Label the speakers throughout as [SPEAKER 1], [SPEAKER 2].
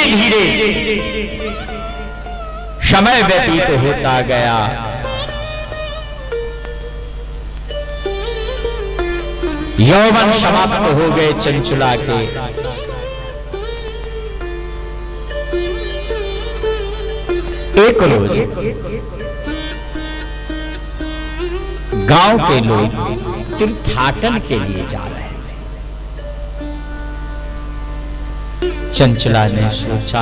[SPEAKER 1] धीरे समय व्यतीत होता गया। यौवन समाप्त हो गए चंचुला के। एक रोज गांव के लोग तीर्थाटन के लिए जा रहे हैं। चंचला ने सोचा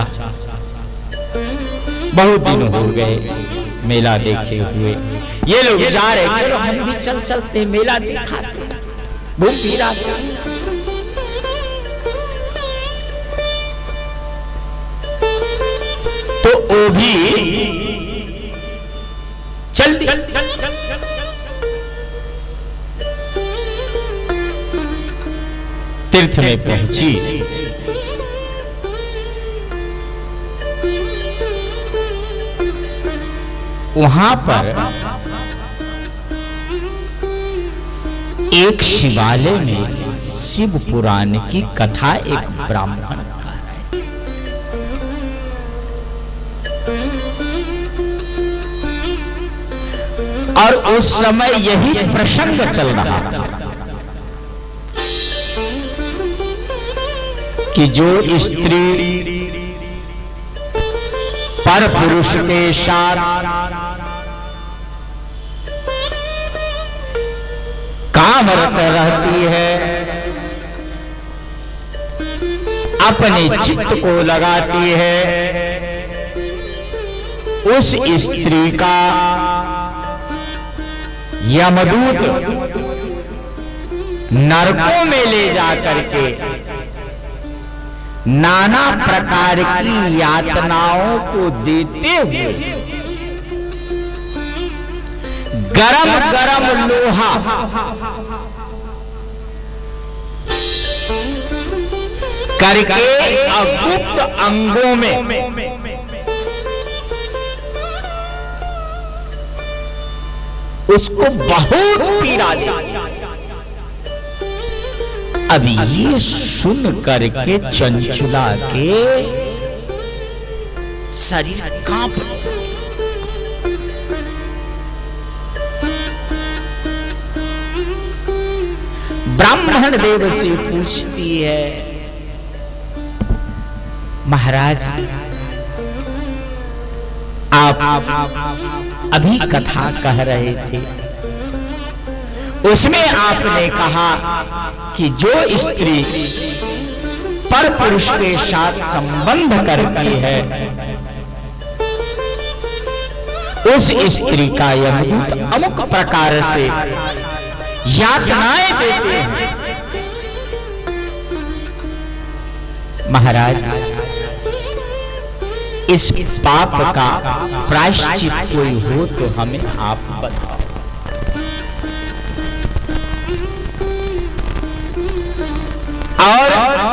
[SPEAKER 1] बहुत दिन हो गए मेला देखे हुए, ये लोग जा रहे, चलो हम भी चलते मेला दिखाते, घूम फिर आते। तो वो भी चल दी। तीर्थ में पहुंची। वहां पर एक शिवालय में शिव पुराण की कथा एक ब्राह्मण का है। और उस समय यही प्रसंग चल रहा था कि जो स्त्री पर पुरुष के साथ कामरत रहती है, अपने चित्त को लगाती है, उस स्त्री का यमदूत नरकों में ले जाकर के नाना प्रकार की यातनाओं को देते हुए गरम गरम लोहा करके अगुप्त अंगों में उसको बहुत पीड़ा दे। अब ये सुन करके चंचुला के शरीर कांप। ब्राह्मण देव से पूछती है, महाराज आप अभी कथा कह रहे थे, उसमें आपने कहा कि जो स्त्री पर पुरुष के साथ संबंध करती है उस स्त्री का यमदूत अमुक प्रकार से यातनाएं देते हैं। महाराज इस पाप का प्रायश्चित कोई हो तो हमें आप बताओ। और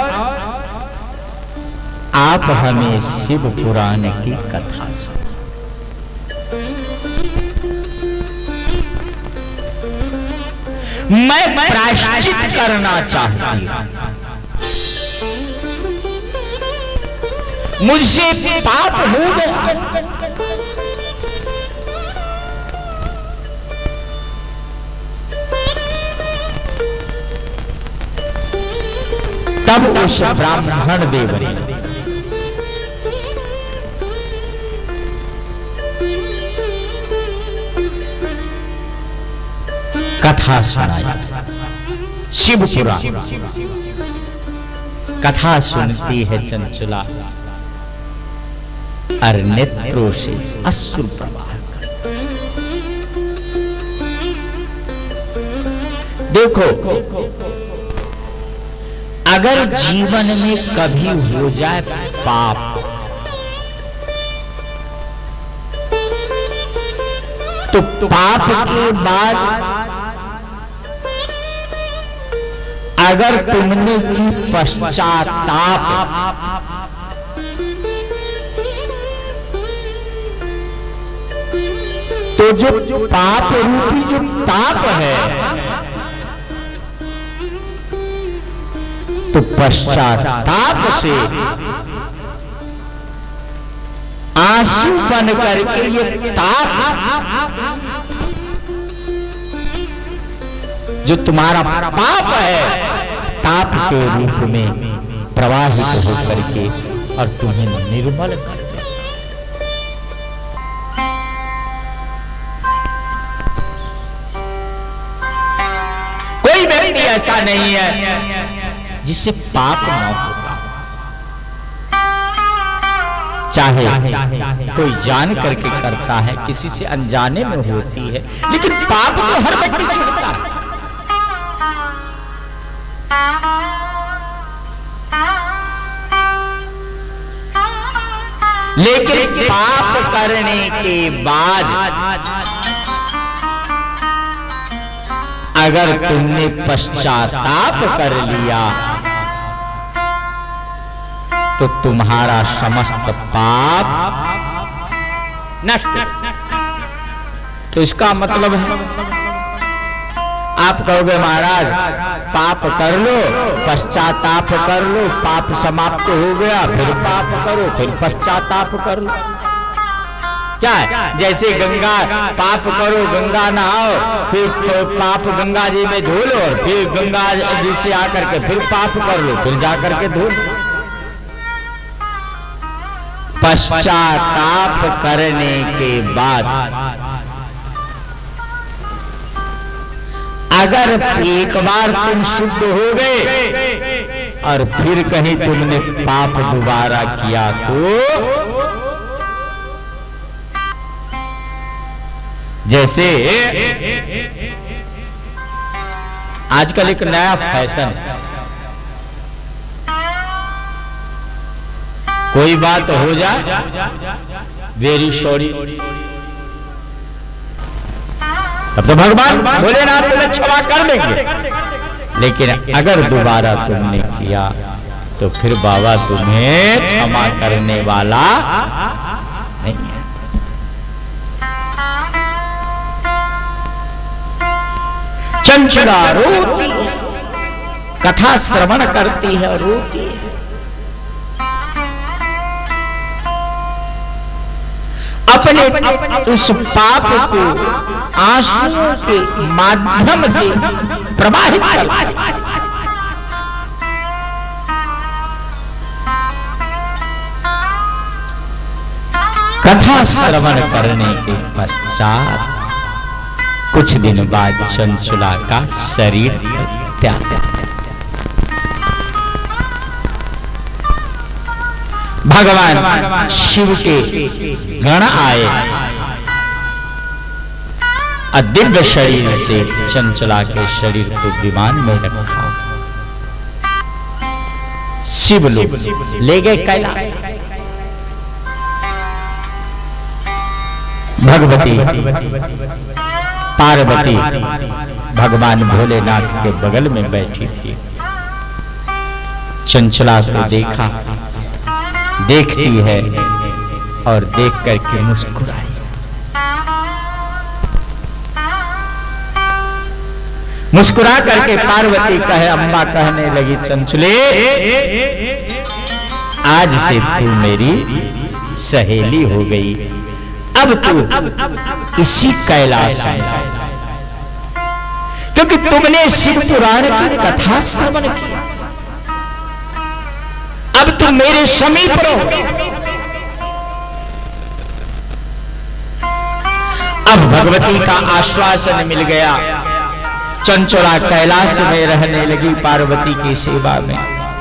[SPEAKER 1] आप हमें शिव पुराण की कथा सुनो। मैं प्रायश्चित करना चाहती हूं, मुझसे पाप हो गया। तब उस ब्राह्मण देव ने कथा सुनाई, शिव पुराण। कथा सुनती है चंचुला और नेत्रों से अश्रु प्रवाह। देखो, अगर जीवन में कभी हो जाए पाप तो पाप के बाद अगर तुमने की पश्चाताप तो जो पाप रूपी जो ताप है तो पश्चाताप से आंसू बन करके ये ताप जो तुम्हारा पाप है, ताप के रूप में प्रवाहित होकर के और तुम्हें निर्मल कर दे। कोई व्यक्ति ऐसा नहीं है जिससे पाप न होता, चाहे कोई जान करके करता है, किसी से अनजाने में होती है, लेकिन पाप तो हर व्यक्ति से होता है। लेकिन पाप करने के बाद अगर तुमने पश्चाताप कर लिया तो तुम्हारा समस्त पाप नष्ट। तो इसका मतलब है, आप कहोगे महाराज पाप कर लो, पश्चाताप कर लो, पाप समाप्त हो गया, फिर पाप करो, फिर पश्चाताप कर लो। क्या है? जैसे गंगा, पाप करो, गंगा नहाओ, फिर पाप गंगा जी में धो लो, और फिर गंगा जी से आकर के फिर पाप कर लो, फिर जाकर के धो लो। पश्चाताप करने के बाद अगर एक बार तुम शुद्ध हो गए और फिर कहीं तुमने पाप दोबारा किया तो जैसे आजकल एक नया फैशन है, कोई बात हो जाए वेरी सॉरी, तब तो भगवान भोलेनाथ तुम्हें क्षमा कर देंगे। लेकिन अगर दोबारा तुमने किया तो फिर बाबा तुम्हें क्षमा करने वाला नहीं है। चंचला रोती है, कथा श्रवण करती है, रोती है। अपने उस पाप को आंसुओं के माध्यम से प्रवाहित करती है। कथा श्रवण करने के पश्चात कुछ दिन बाद चंचला का शरीर त्याग। भगवान शिव के गण आए, दिव्य शरीर से चंचला के शरीर को विमान में रखा, शिव लोग ले गए कैलाश। भगवती पार्वती भगवान भोलेनाथ के बगल में बैठी थी। चंचला को देखा, देखती है और देख करके मुस्कुराई। मुस्कुरा करके पार्वती कहे, अम्मा कहने लगी, चंचले आज से तू मेरी सहेली हो गई, अब तू इसी कैलाश में, क्योंकि तुमने शिव पुराण की कथा श्रवण किया, अब तुम मेरे समीप रहो। अब भगवती का आश्वासन मिल गया, चंचला कैलाश में रहने लगी पार्वती की सेवा में।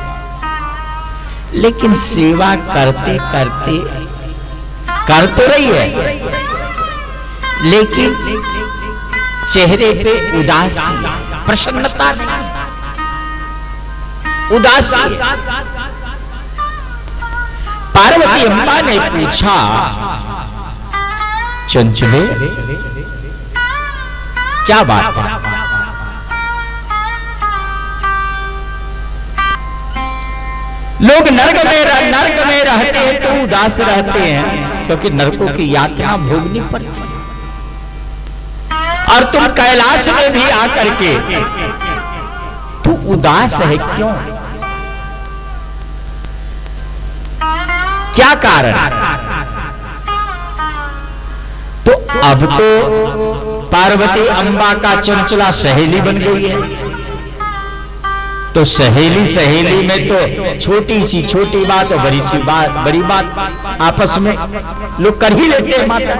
[SPEAKER 1] लेकिन सेवा करते करते कर तो रही है, लेकिन चेहरे पे उदासी, प्रसन्नता नहीं, उदासी। पार्वती अम्बा ने पूछा, चंचले क्या बात है? लोग नरक में रहते हैं तो उदास रहते हैं, क्योंकि नरकों की यातना भोगनी पड़ती है, और तुम कैलाश में भी आकर के तू उदास है, क्यों? क्या कारण? अब तो पार्वती अम्बा का चंचला सहेली बन गई है। तो सहेली सहेली में तो छोटी बात और बड़ी बात आपस में लोग कर ही लेते हैं। माता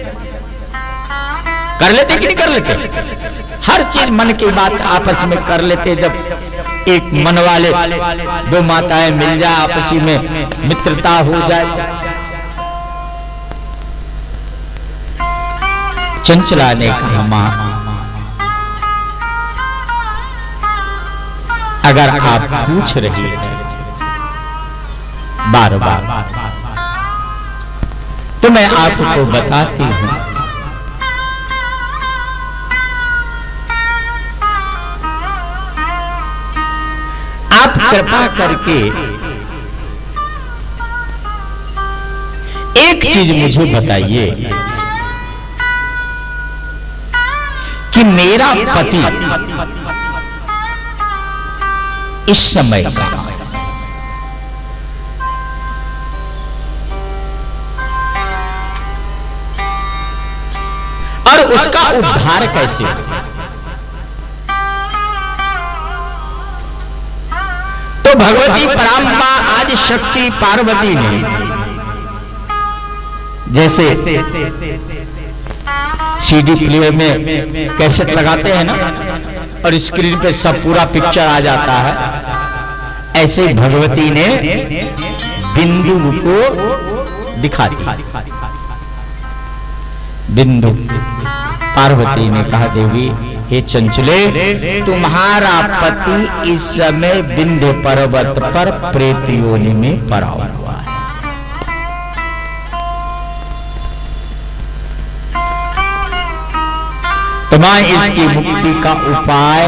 [SPEAKER 1] कर लेते कि नहीं कर लेते? हर चीज मन की बात आपस में कर लेते। जब एक मन वाले दो माताएं मिल जाए, आपसी में मित्रता हो जाए। चंचला ने कहा, मां अगर आप पूछ रही है बार बार तो मैं आपको बताती हूं। आप कृपा करके एक चीज मुझे बताइए कि मेरा पति इस समय का और उसका उद्धार कैसे हो? तो भगवती पराम्बा आदि शक्ति पार्वती ने जैसे सीडी प्लेयर में कैसेट लगाते हैं ना, और स्क्रीन पे सब पूरा पिक्चर आ जाता है, ऐसे भगवती ने बिंदु को दिखा दिया। बिंदु पार्वती ने कहा, देवी हे चंचले, तुम्हारा पति इस समय विंध्य पर्वत पर प्रेत योनि में पड़ा हुआ है। तो मैं इसकी मुक्ति का उपाय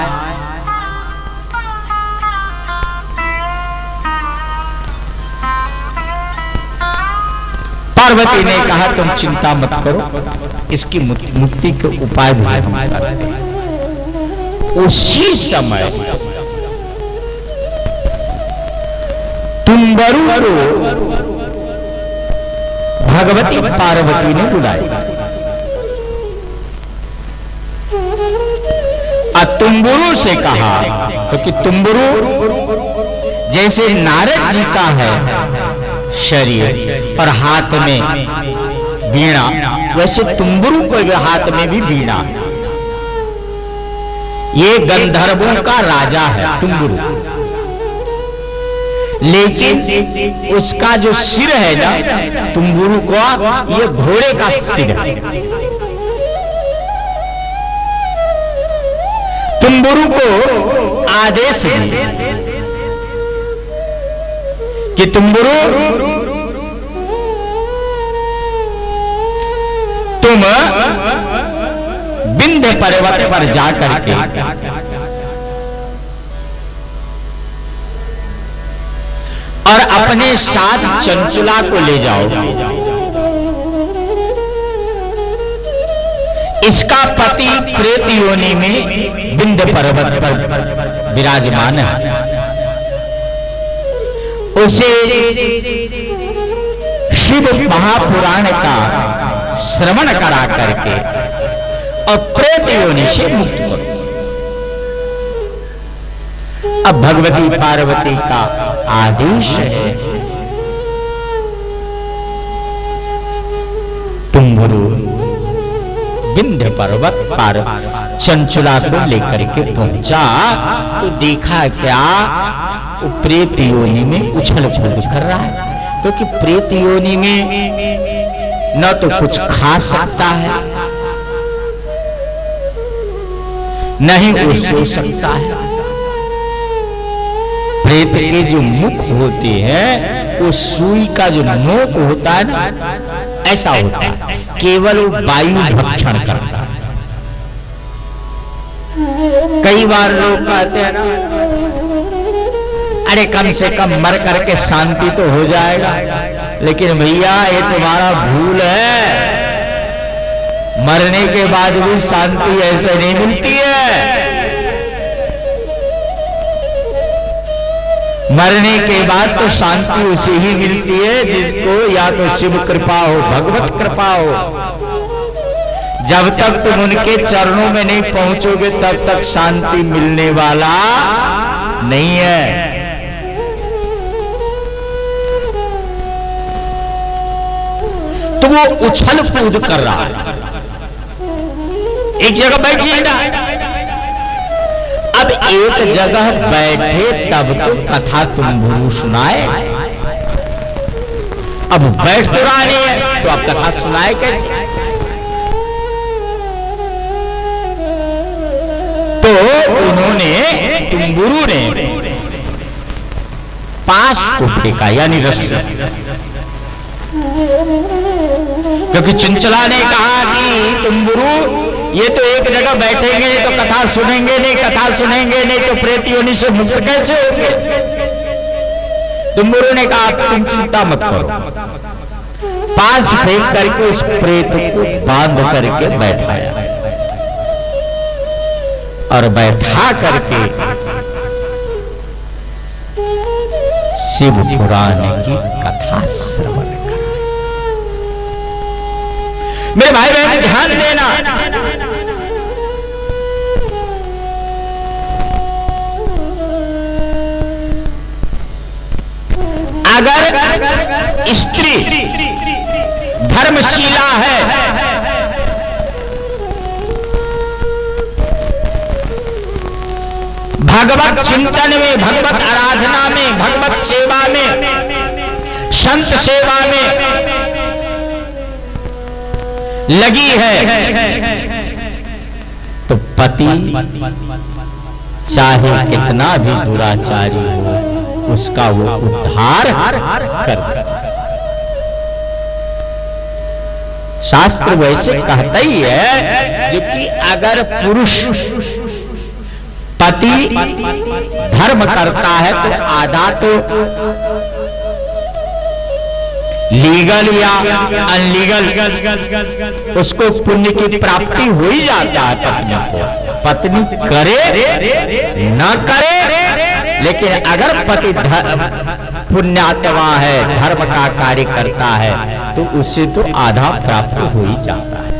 [SPEAKER 1] पार्वती ने कहा, तुम चिंता मत करो, इसकी मुक्ति के उपाय भी हम करते हैं। उसी समय तुम्बरु को भगवती पार्वती ने बुलाया। तुम्बुरु से कहा, क्योंकि तुम्बुरु जैसे नारद जी का है शरीर और हाथ में वीणा, वैसे तुम्बुरु को हाथ में भी वीणा। ये गंधर्वों का राजा है तुम्बुरु, लेकिन उसका जो सिर है ना तुम्बुरु का, ये घोड़े का सिर है। तुम्बुरु को आदेश दिए कि तुम्बुरु तुम विंध्य पर्वत पर जाकर के और अपने साथ चंचला को ले जाओ। इसका पति प्रेत योनि में विंध्य पर्वत पर विराजमान है। उसे शिव महापुराण का श्रवण करा करके और प्रेत योनि से मुक्त करो। अब भगवती पार्वती का आदेश है, तुम्बुरु विंध्य पर्वत पर चंचला को लेकर के पहुंचा। तो देखा क्या, वो प्रेत योनि में उछल कूद कर रहा है, क्योंकि प्रेत योनि में न तो कुछ खा सकता है, नहीं वो सो सकता है। प्रेत के जो मुख होते हैं, वो सुई का जो नोक होता है ना, ऐसा होता है, केवल वो वायु भक्षण करता है। कई बार लोग कहते हैं ना, अरे कम से कम मर करके शांति तो हो जाएगा, लेकिन भैया ये तुम्हारा भूल है। मरने के बाद भी शांति ऐसे नहीं मिलती है। मरने के बाद तो शांति उसे ही मिलती है जिसको या तो शिव कृपा हो, भगवत कृपा हो। जब तक तुम उनके चरणों में नहीं पहुंचोगे तब तक शांति मिलने वाला नहीं है। तो वो उछल कूद कर रहा है, एक जगह बैठिए ना। अब एक जगह बैठे तब तो कथा तुम्बुरु सुनाए, अब बैठ तो रहा नहीं है तो अब कथा सुनाए कैसे? तो उन्होंने तुम्बुरु ने पास को फेंका, यानी रस्सी, क्योंकि चंचला ने कहा कि तुम्बुरु ये तो एक जगह बैठेंगे नहीं तो कथा सुनेंगे नहीं, कथा सुनेंगे नहीं तो प्रेत योनि से मुक्त कैसे होंगे? तुम्बुरु ने कहा तुम चिंता मत करो, पास फेंक करके उस प्रेत को बांध करके बैठाया और बैठा करके शिव पुराण की कथा श्रवण करा। मेरे भाई बहन ध्यान देना, अगर स्त्री धर्मशीला है, भगवत चिंतन में, भगवत आराधना में, भगवत सेवा में, संत सेवा में लगी है, तो पति चाहे कितना भी दुराचारी हो उसका वो उद्धार कर। शास्त्र वैसे कहता ही है जो कि अगर पुरुष पति धर्म करता है तो आधा तो लीगल या अनलीगल उसको पुण्य की प्राप्ति हो ही जाता है पत्नी को। पत्नी करे न करे, लेकिन अगर पति पुण्यात्मा है, धर्म का कार्य करता है तो उससे तो आधा प्राप्त हो ही जाता है।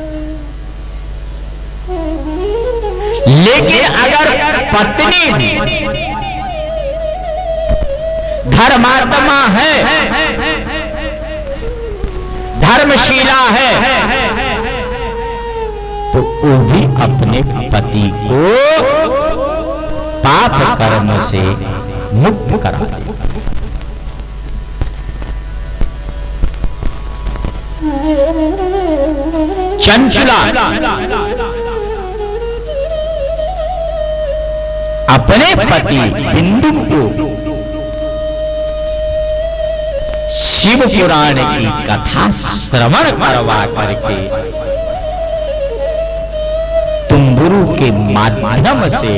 [SPEAKER 1] लेकिन अगर पत्नी भी धर्मात्मा है, धर्मशीला है, तो वो भी अपने पति को पाप कर्म से मुक्त करा दे। चंचला अपने पति बिंदु को शिव पुराण की कथा श्रवण करवा करके तुम्बुरु के माध्यम से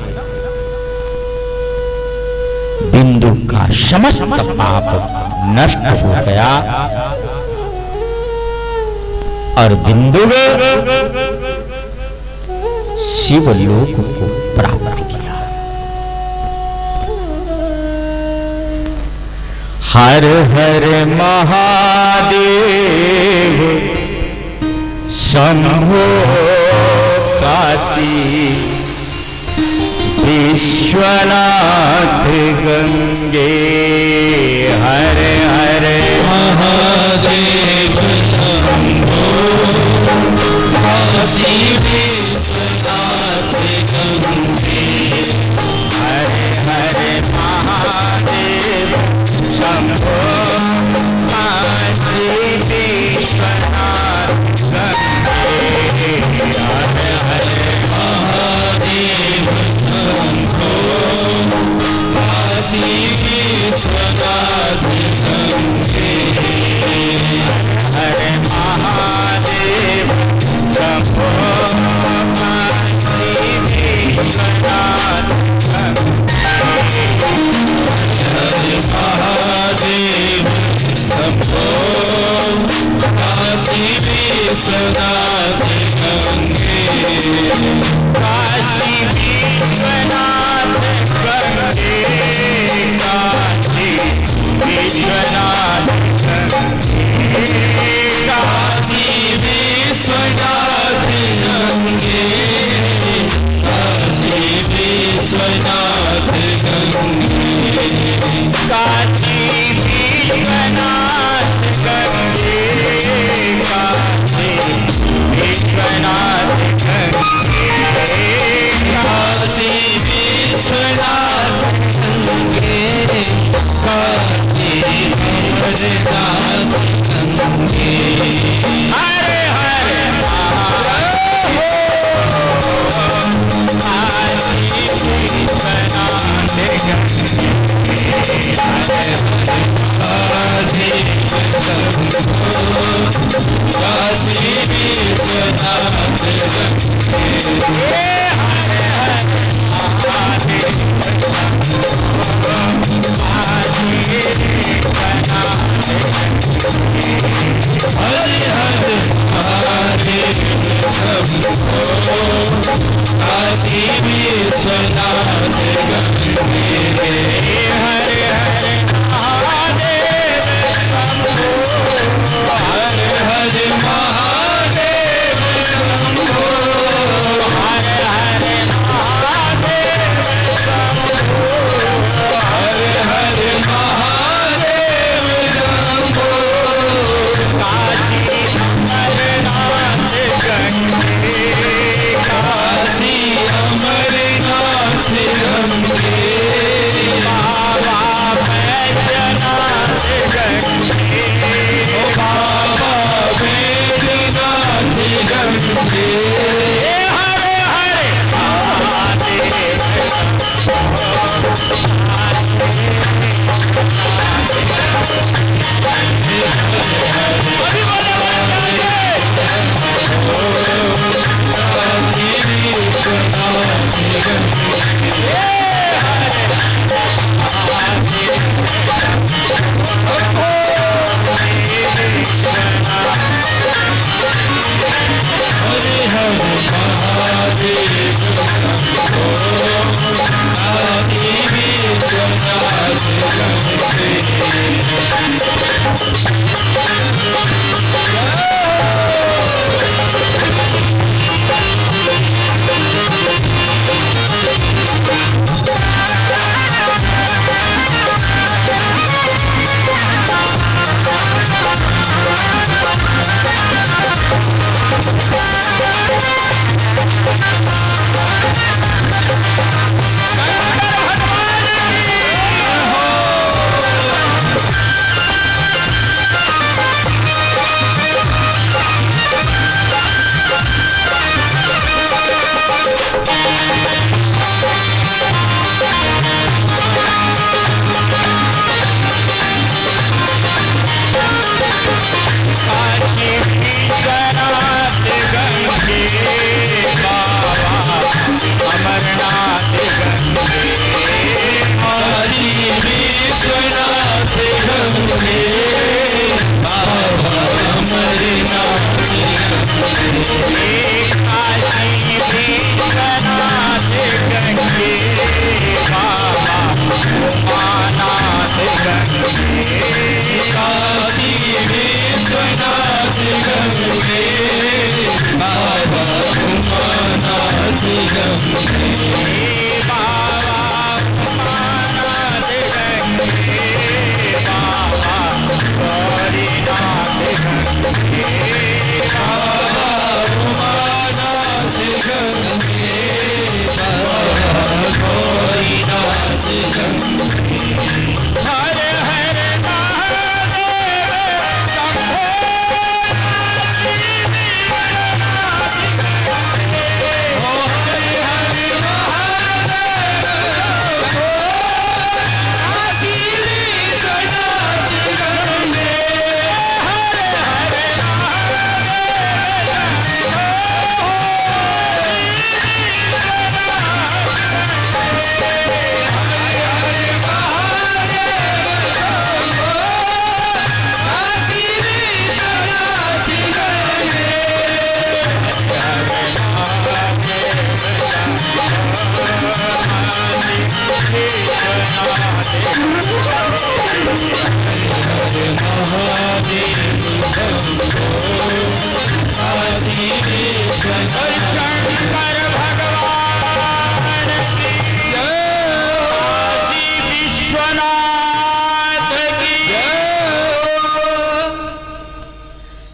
[SPEAKER 1] बिंदु का समस्त पाप नष्ट हो गया और बिंदु ने शिवलोक को प्राप्त किया। हर हर महादेव शंभो काशी विश्वनाथ गंगे। हर हर महादेव शंभो काशी विश्वनाथ गंगे। हर हर महादेव शंभो काशी विश्वनाथ गंगे। हर हर महादेव शंभो काशी विश्वनाथ गंगे। हर महादेव शंभो काशी विश्वनाथ महादेव शंभो काशी विश्वनाथ गंगे। काशी विश्वनाथ गंगे काशी काशी विश्वनाथ गंगे, काशी विश्वनाथ गंगे, काशी विश्वनाथ गंगे, काशी अमरनाथ गंगे। हरे हरे काशी विश्वनाथ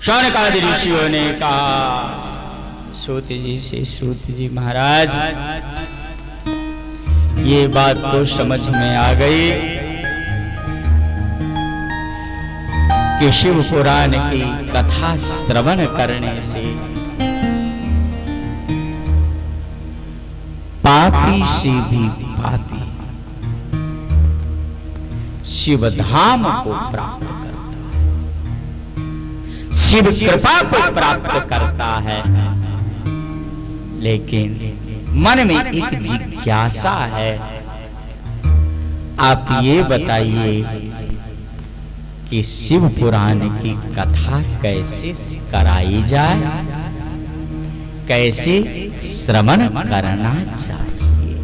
[SPEAKER 1] शौनकादि ऋषियों ने कहा सूत जी से, सूत जी महाराज ये बात तो समझ में आ गई कि शिव पुराण की कथा श्रवण करने से पापी से भी पापी शिव धाम को प्राप्त करता है, शिव कृपा को प्राप्त करता है। लेकिन मन में एक जिज्ञासा है, आप ये बताइए कि शिव पुराण की कथा कैसे कराई जाए, कैसे श्रवण करना चाहिए।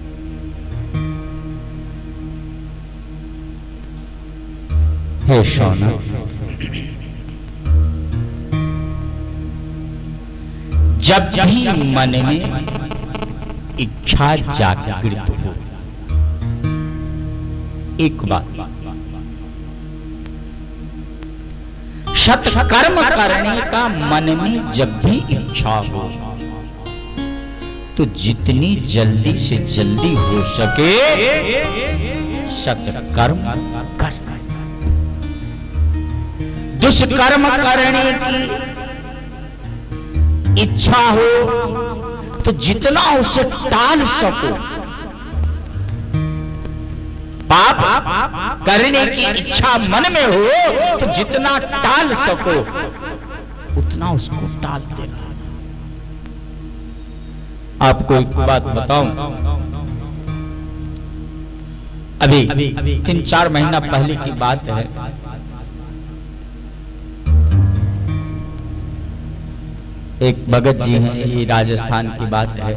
[SPEAKER 1] हे शौनक, जब भी मन में इच्छा जागृत हो, एक बात, सत्कर्म करने का मन में जब भी इच्छा हो तो जितनी जल्दी से जल्दी हो सके सत्कर्म कर। दुष्कर्म करने की इच्छा हो तो जितना उसे टाल सको, पाप करने की इच्छा मन में हो तो जितना टाल सको उतना उसको टाल देना। आपको एक बात बताऊं, अभी 3-4 महीना पहले की बात है। एक भगत जी हैं, ये राजस्थान की बात है।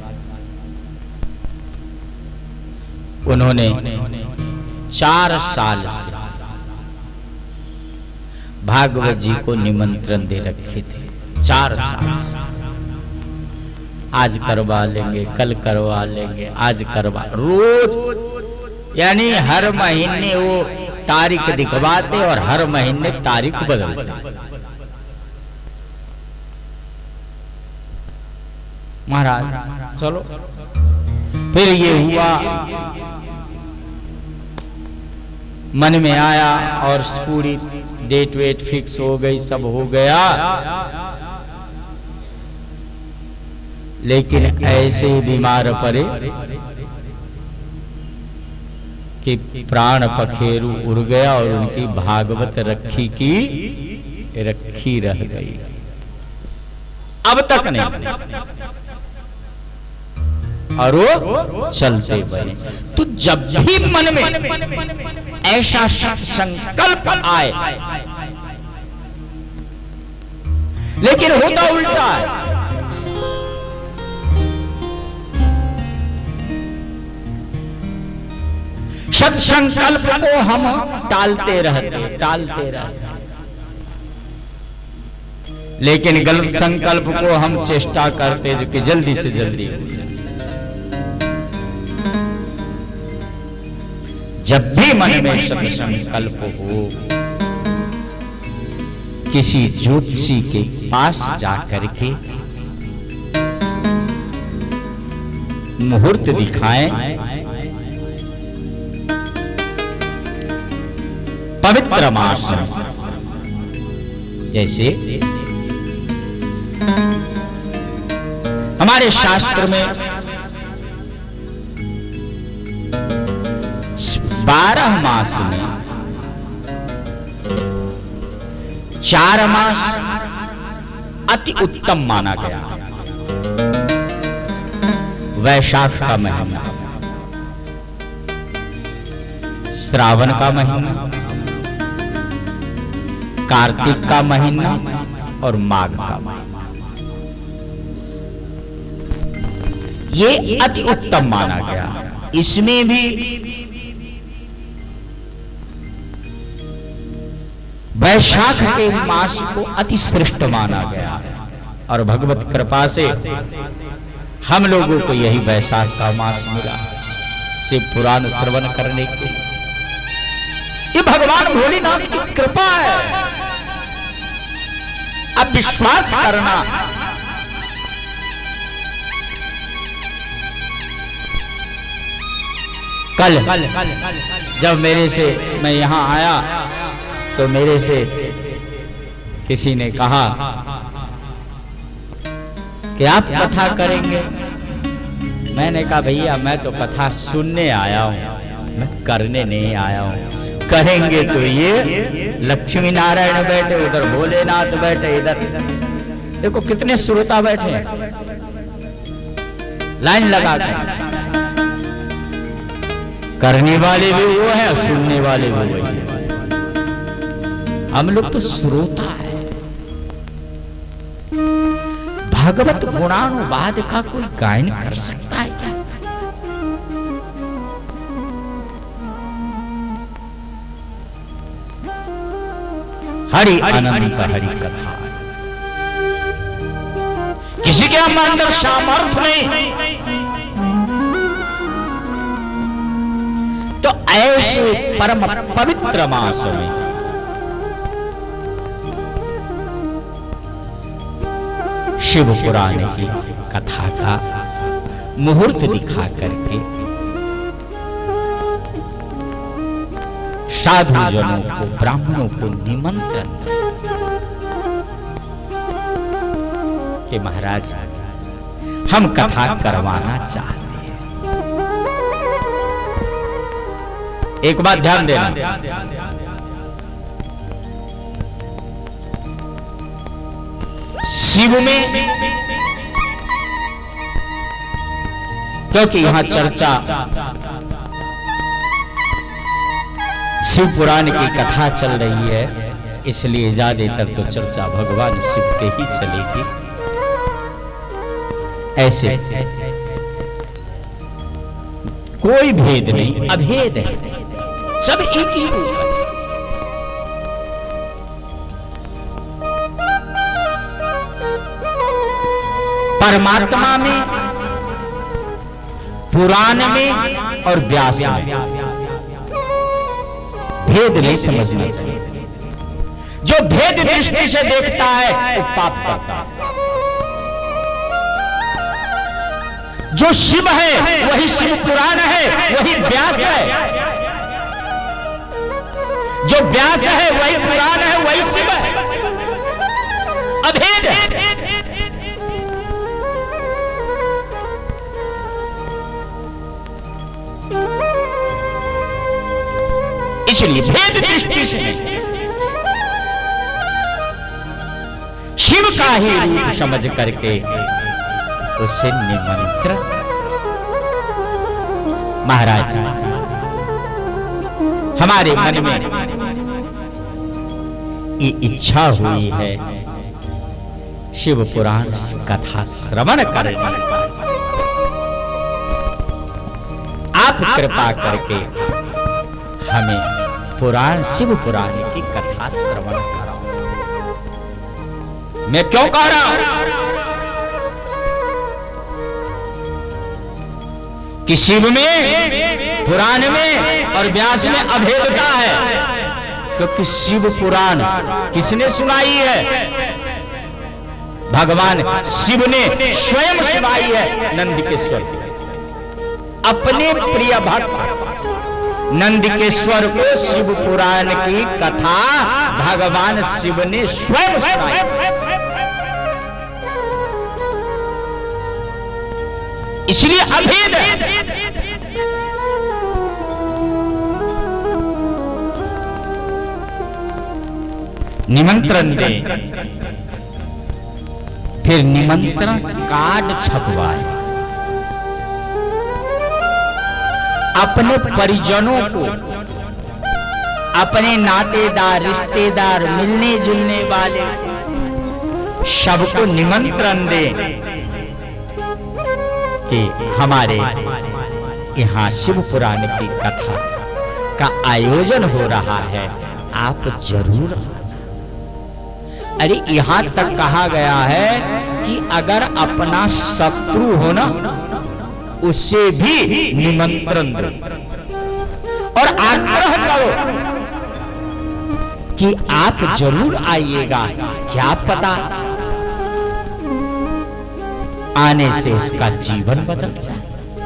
[SPEAKER 1] उन्होंने 4 साल से भागवत जी को निमंत्रण दे रखे थे। 4 साल से आज करवा लेंगे, कल करवा लेंगे, आज करवा, रोज यानी हर महीने वो तारीख दिखवाते और हर महीने तारीख बदलते। महाराज चलो, फिर ये हुआ, मन में आया और पूरी डेट वेट फिक्स हो गई, सब हो गया। लेकिन ऐसे बीमार पड़े कि प्राण पखेरु उड़ गया और उनकी भागवत रखी की रखी रह गई, अब तक नहीं, और वो चलते बने। तो जब भी मन में ऐसा संकल्प आए, लेकिन होता उल्टा है, सत्संकल्प को हम टालते रहते, लेकिन गलत संकल्प को हम चेष्टा करते कि जल्दी से जल्दी हो जाए। जब भी मन में सत्संकल्प हो, किसी ज्योतिषी के पास जाकर के मुहूर्त दिखाएं, पवित्र मास में, जैसे हमारे शास्त्र में 12 मास में 4 मास अति उत्तम माना गया। वैशाख का महीना, श्रावण का महीना, कार्तिक का महीना और माघ का महीना, ये अति उत्तम माना गया। इसमें भी वैशाख के मास को अति श्रेष्ठ माना गया और भगवत कृपा से हम लोगों को यही वैशाख का मास मिला शिव पुराण श्रवण करने के लिए। ये भगवान भोलेनाथ की कृपा है। अब विश्वास करना, कल जब मेरे से मैं यहां आया तो मेरे से किसी ने कहा कि आप कथा करेंगे। मैंने कहा भैया मैं तो कथा सुनने आया हूं, मैं करने नहीं आया हूं। करेंगे तो ये लक्ष्मी नारायण बैठे उधर, भोलेनाथ बैठे इधर, देखो कितने श्रोता बैठे हैं लाइन लगा कर। करने वाले भी वो है और सुनने वाले भी वही है। हम लोग तो श्रोता है। भागवत गुणानुवाद का कोई गायन कर सकता है क्या? हरि अनंत हरि कथा, किसी के अंदर सामर्थ्य नहीं तो ऐसे परम पवित्र मास में शिव पुराण की कथा का मुहूर्त दिखा करके साधु जनों को, ब्राह्मणों को निमंत्रण कि महाराज हम कथा करवाना चाहते हैं। एक बात ध्यान देना, शिव में, क्योंकि यहां चर्चा शिव पुराण की कथा चल रही है, इसलिए ज्यादातर तो चर्चा भगवान शिव के ही चलेगी। ऐसे कोई भेद नहीं, अभेद है, सब एक ही रूप है। परमात्मा में, पुराण में और व्यास में भेद नहीं समझना चाहिए। जो भेद दृष्टि से देखता है वो पाप करता है। जो शिव है वही शिव पुराण है, वही व्यास है। जो व्यास है वही पुराण है, वही शिव है। अभेद है। इसलिए भेद दृष्टि से नहीं, शिव का ही रूप समझ करके उसे निमंत्रण। महाराज हमारे मन में ये इच्छा हुई है शिव पुराण कथा श्रवण करने का। आप कृपा करके हमें पुराण, शिव पुराण की कथा श्रवण कराओ। मैं क्यों कह रहा हूं कि शिव में, पुराण में और व्यास में अभेदता है, क्योंकि शिव पुराण किसने सुनाई है? भगवान शिव ने स्वयं सुनाई है नंदिकेश्वर, अपने प्रिय भक्त नंदिकेश्वर को शिव पुराण की कथा भगवान शिव ने स्वयं सुनाई। इसलिए अभेद है। निमंत्रण दे, फिर निमंत्रण कार्ड छपवाए, अपने परिजनों को, अपने नातेदार, रिश्तेदार, मिलने जुलने वाले सबको निमंत्रण दे कि हमारे यहाँ शिव पुराण की कथा का आयोजन हो रहा है, आप जरूर। अरे यहां तक कहा गया है कि अगर अपना शत्रु हो ना, उसे भी निमंत्रण दो और आग्रह करो कि आप जरूर आइएगा, क्या पता आने से उसका जीवन बदल जाए।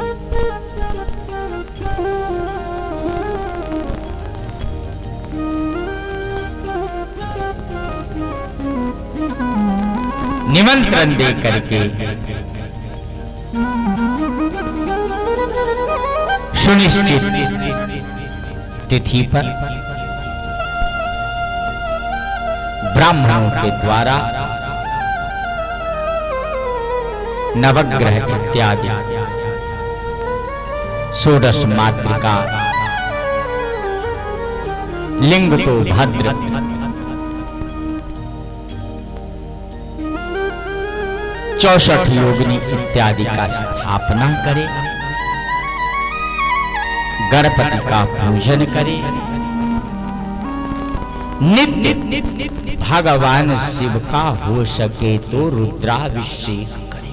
[SPEAKER 1] निमंत्रण दे करके सुनिश्चित तिथि पर ब्राह्मणों के द्वारा नवग्रह इत्यादि षोडश मातृका, लिंग को भद्र, चौसठ योगिनी इत्यादि का स्थापना करे, गणपति का पूजन करे, नित्य भगवान शिव का हो सके तो रुद्राभिषेक करे।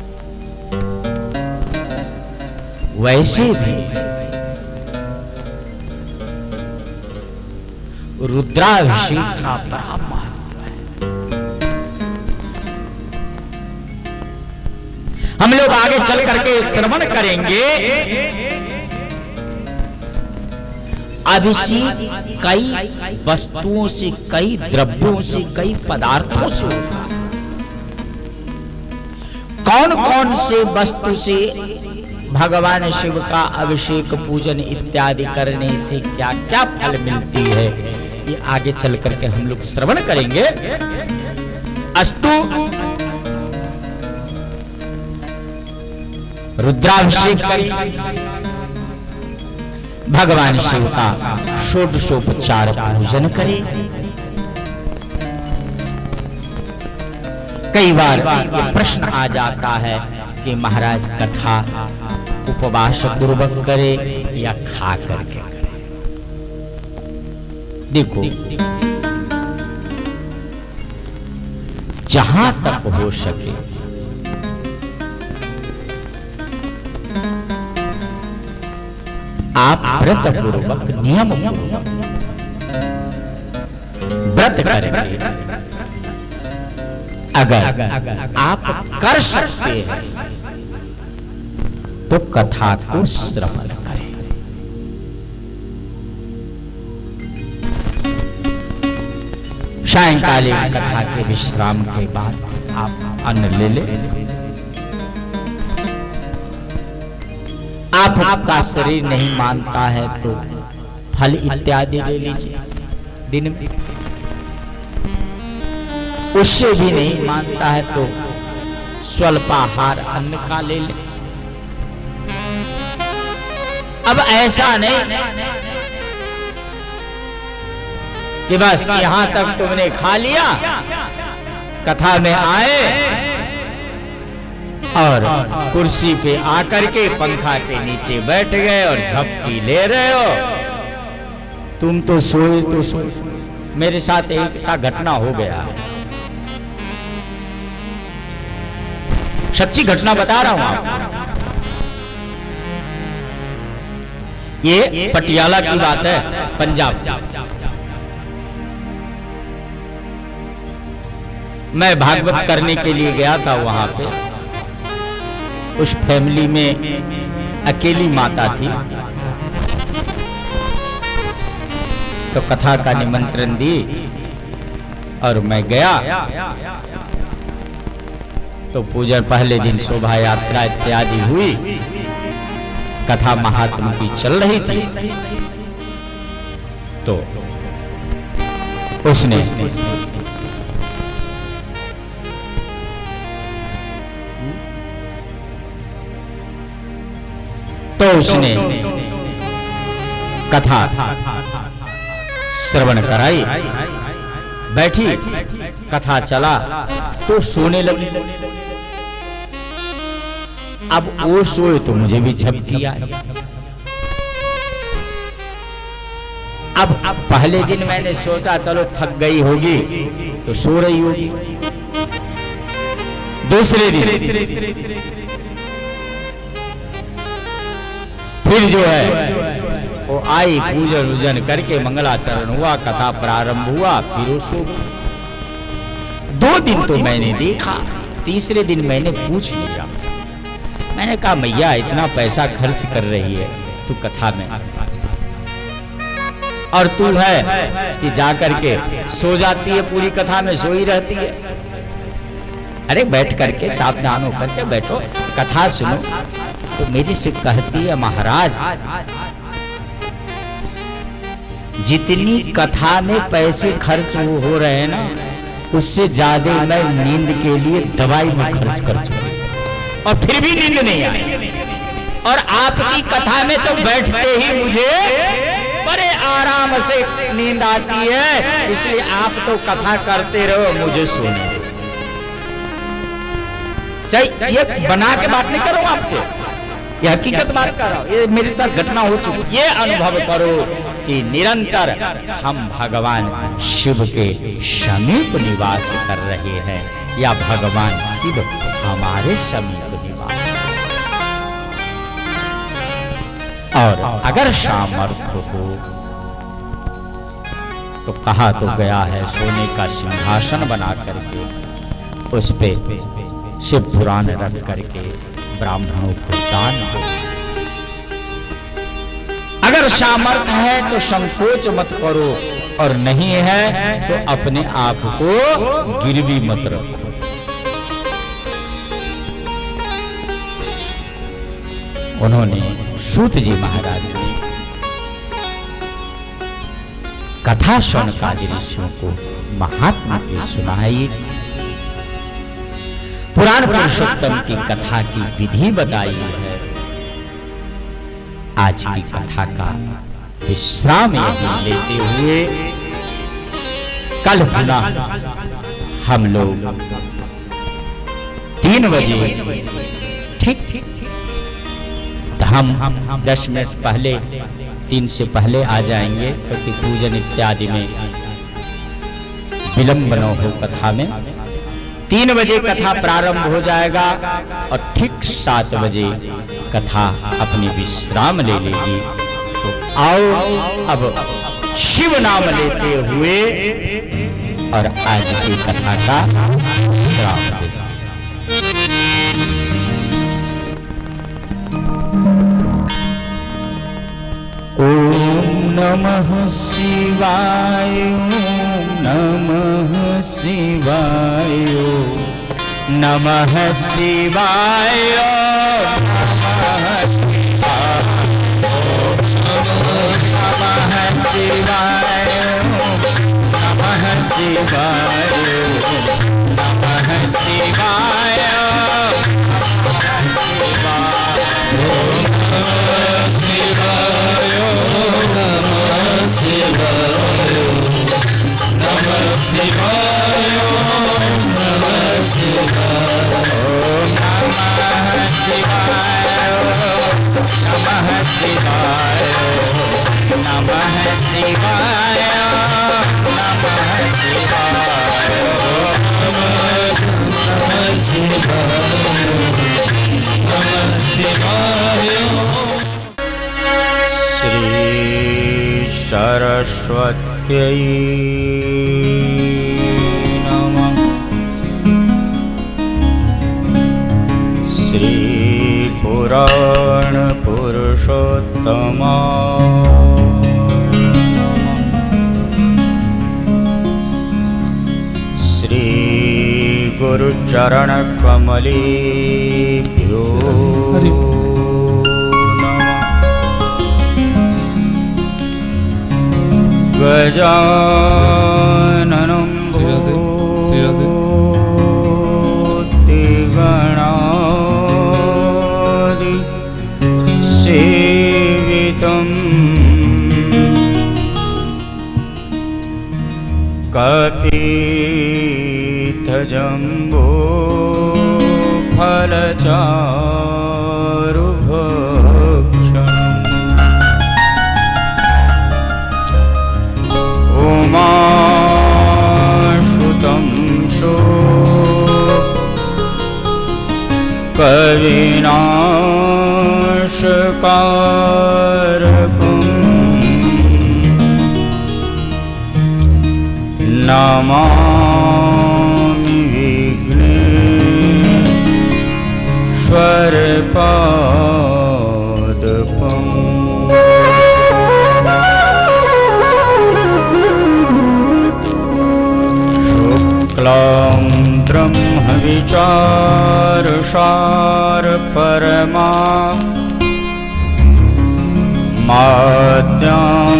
[SPEAKER 1] वैसे भी रुद्राभिषेक का बड़ा महत्व है। हम लोग आगे चल करके श्रवण करेंगे। अभिषेक कई वस्तुओं से, कई द्रव्यों से, कई पदार्थों से होता है। कौन कौन से वस्तु से भगवान शिव का अभिषेक पूजन इत्यादि करने से क्या क्या फल मिलती है, ये आगे चल करके हम लोग श्रवण करेंगे। अस्तु, रुद्राभिषेक करें, भगवान शिव का षोडशोपचार पूजन करें। कई बार ये प्रश्न आ जाता है कि महाराज कथा उपवास पूर्वक करे या खा करके करे। देखो, जहां तक हो सके आप व्रत पूर्वक, नियम पूर्वक व्रत करेंगे। अगर आप कर सकते हैं तो कथा को श्रवण करें। सायंकालीन कथा के विश्राम के बाद आप अन्न ले लें। आपका शरीर नहीं मानता है तो फल इत्यादि ले लीजिए दिन में। उससे भी नहीं मानता है तो स्वल्पाहार अन्न का ले ले। अब ऐसा नहीं कि बस यहां तक तुमने खा लिया, कथा में आए और कुर्सी पे आकर के पंखा के नीचे बैठ गए और झपकी ले रहे हो। तुम तो सोए तो सोए। मेरे साथ एक ऐसा घटना हो गया, सच्ची घटना बता रहा हूं आपको। ये पटियाला की बात है, पंजाब। मैं भागवत करने के लिए गया था वहां पे। उस फैमिली में अकेली माता थी, तो कथा का निमंत्रण दी और मैं गया। तो पूजन पहले दिन शोभा यात्रा इत्यादि हुई, कथा महात्मा की चल रही थी। तो उसने कथा श्रवण कराई, बैठी, कथा चला तो सोने लगी। अब वो सोए तो मुझे भी झपकी आई। अब पहले दिन मैंने सोचा चलो थक गई होगी तो सो रही होगी। दूसरे दिन फिर जो है वो आई, पूजन वूजन करके मंगलाचरण हुआ, कथा प्रारंभ हुआ, फिर वो सो गई। 2 दिन तो मैंने देखा, तीसरे दिन मैंने पूछ लिया। मैंने कहा मैया इतना पैसा खर्च कर रही है तू कथा में, और तू है कि जाकर के सो जाती है, पूरी कथा में सोई रहती है। अरे बैठ करके सावधान होकर के बैठो, कथा सुनो। तो मेरी से कहती है महाराज जितनी कथा में पैसे खर्च हो रहे हैं ना, उससे ज्यादा मैं नींद के लिए दवाई में खर्च कर चुका, और फिर भी नींद नहीं आई। और आपकी कथा में तो बैठते ही मुझे बड़े आराम से नींद आती है, इसलिए आप तो कथा करते रहो, मुझे सुने। सही, ये बना के बात नहीं करो आपसे, ये हकीकत बात कर रहा हूं, ये मेरे साथ घटना हो चुकी। ये अनुभव करो कि निरंतर हम भगवान शिव के समीप निवास कर रहे हैं, या भगवान शिव हमारे समीप निवास। और अगर सामर्थ्य हो तो कहा तो गया है, सोने का सिंहासन बना करके उस पे शिव पुराण रख करके ब्राह्मणों को दान दो। अगर सामर्थ्य है तो संकोच मत करो, और नहीं है तो अपने आप को गिरवी मत रखो। उन्होंने सूत जी महाराज ने कथा शौनकादि ऋषियों को महात्मा की सुनाई, पुराण पुरुषोत्तम की कथा की विधि बताई है। आज की कथा का विश्राम लेते हुए कल पुनः हम लोग 3 बजे ठीक, हम 10 मिनट पहले 3 से पहले आ जाएंगे, क्योंकि पूजन इत्यादि में विलंब न हो। कथा में 3 बजे कथा प्रारंभ हो जाएगा, और ठीक 7 बजे कथा अपनी विश्राम ले लेगी। तो आओ अब शिव नाम लेते हुए और आज की कथा का विश्राम लें। ओम नमः शिवाय, ओम नमः शिवाय, नमः शिवाय, नमः शिवाय, नमः शिवाय, नमः शिवाय, श्री सरस्वत्यै नमः। श्री पुराण पुरुषोत्तमा श्री गुरुचरण कमलेभ्यो गजाननं भूतिगणादि सेवितं कपित्थजम्बो फलचारुभक्षणम् उमासुतं शो कविनाशकारकम् नमामि विघ्नेश्वरपादपम् शुक्लां ब्रह्मविचारसारपरमा माद्यां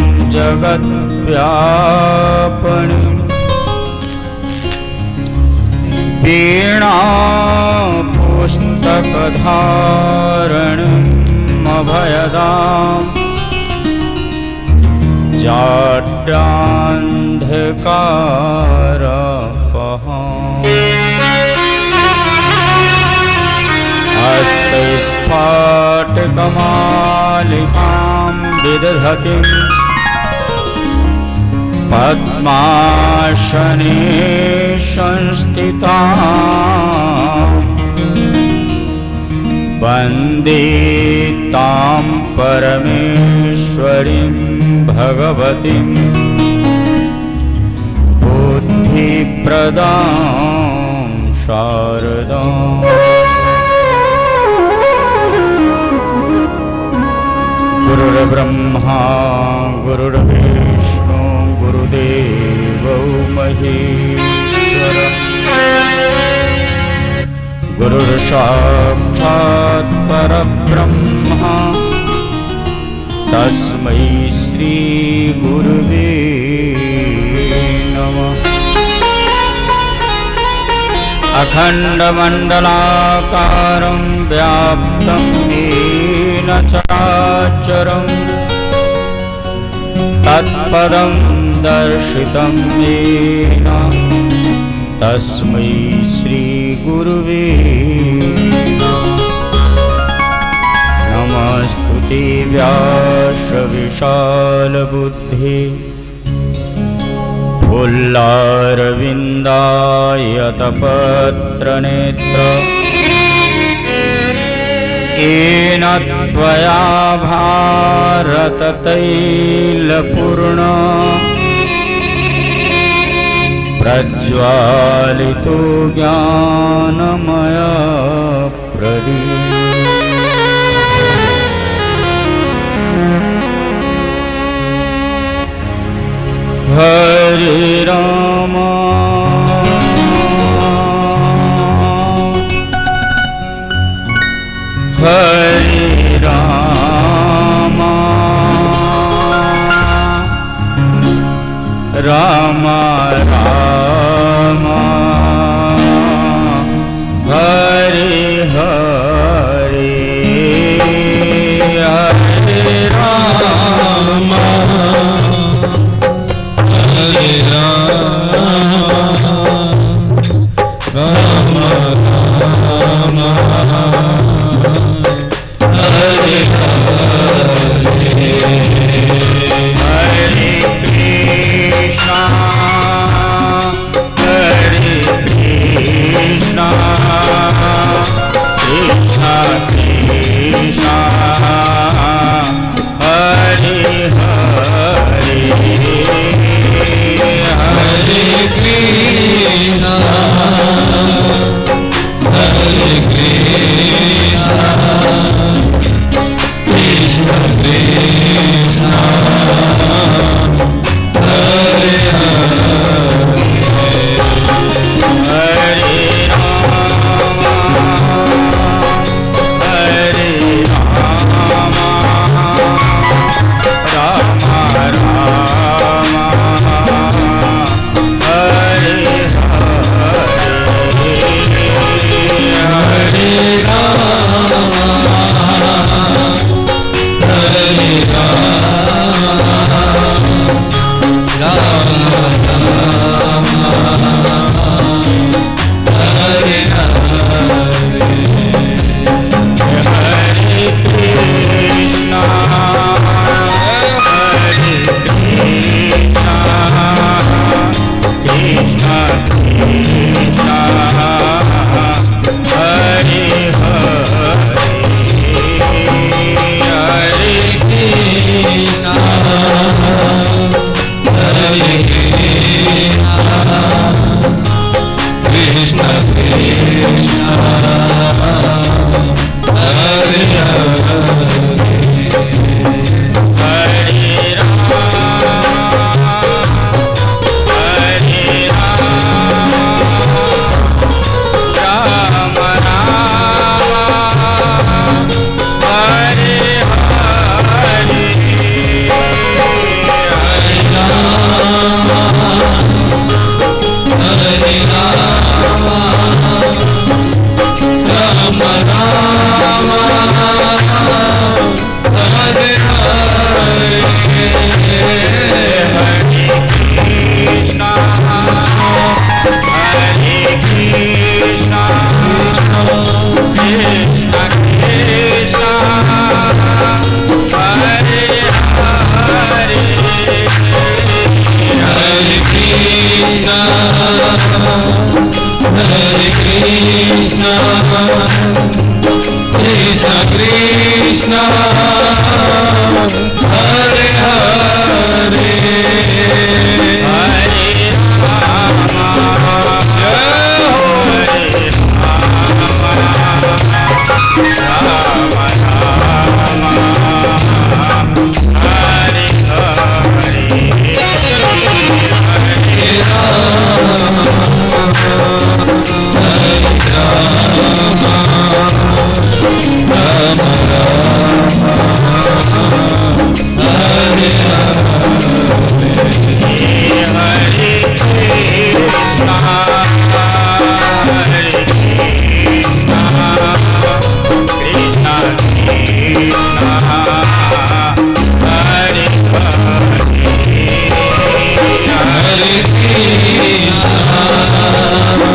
[SPEAKER 1] जगद्व्यापिनीं वीणापुस्तकधारिणीम् अभयदाम् जाड्यान्धकारपहाम् हस्तस्फाटकमालिकां विदधतीं पद्मासने संस्थितां वन्दे तां परमेश्वरीं भगवतीं बुद्धिप्रदां शारदाम्। गुरुर्ब्रह्मा गुरुर्विष्णु गुरुदेवो महेश्वरः गुरुर्साक्षात् परब्रह्म तस्मै श्री गुरुवे नमः। अखण्डमण्डलाकारं व्याप्तं येन चराचरं तत्पदं दर्शितं येन तस्मै श्री गुरुवे नमस्तुते व्यासविशालबुद्धे फुल्लारविन्दायतपत्रनेत्र येन त्वया भारततैलपूर्ण प्रज्वालितो ज्ञानमय प्रदीप। हरे राम हरे राम राम राम हरे हरे हरे राम हरे राम राम राम हरे हरे हरे कृष्णा कृष्णा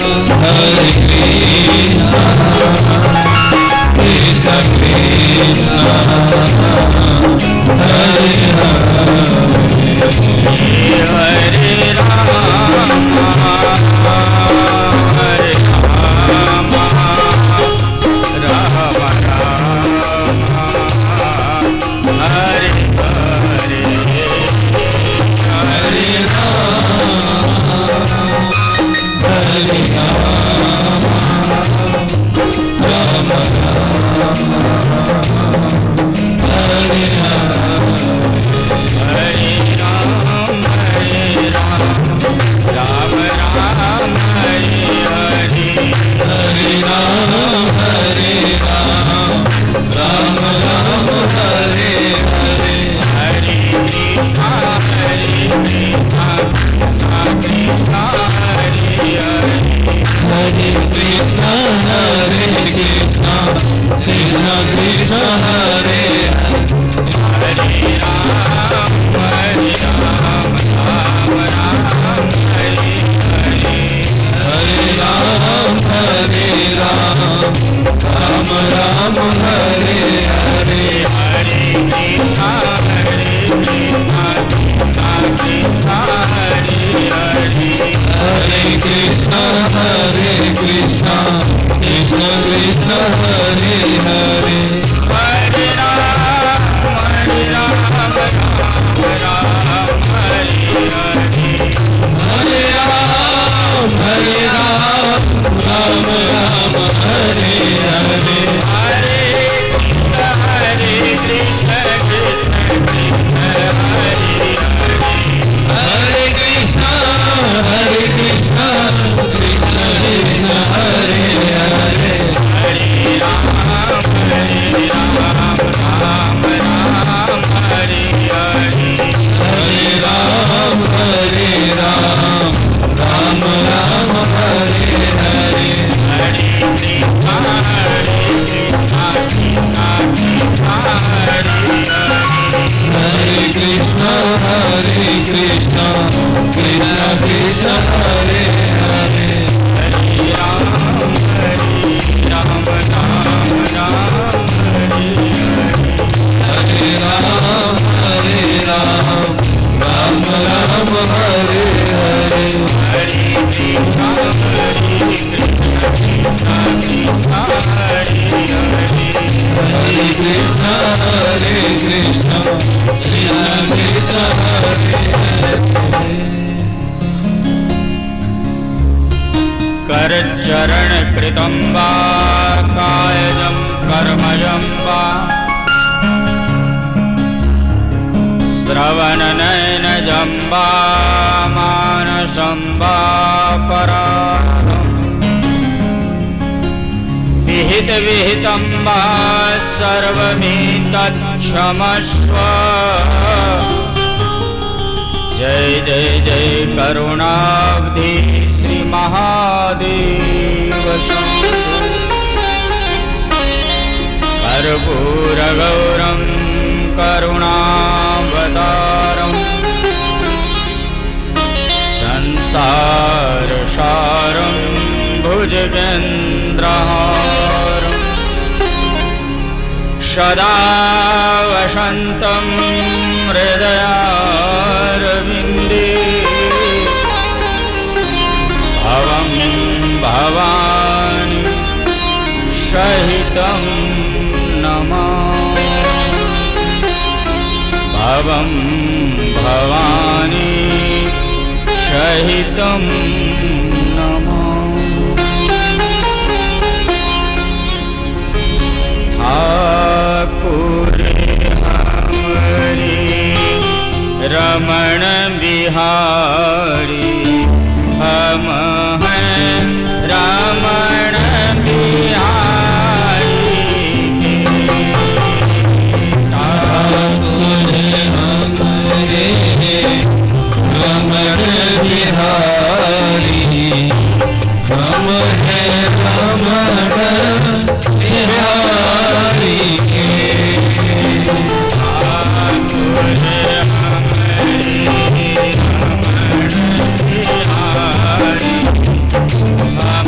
[SPEAKER 1] करचरण कृतं वा कायजं कर्मजं वा श्रवणनयनजं वा मानसं वा पराधं विहितं वा सर्वमेतत्क्षमस्व। जय जय जय करुणाब्धि श्री महादेव कर्पूरगौरं करुणावतारं संसारसारं भुजगेन्द्रहारं सदा वसन्तं हृदयारविन्दे भवं भवानी सहितं नमामि। भवं भवानी सहितं नमामि। ठाकुरे हमरे रमण बिहारी हम हैं रमण बिहारी ठाकुरे हमरे रमण बिहारी हम हैं रमण बिहारी ठाकुरे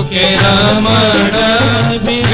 [SPEAKER 2] के रमण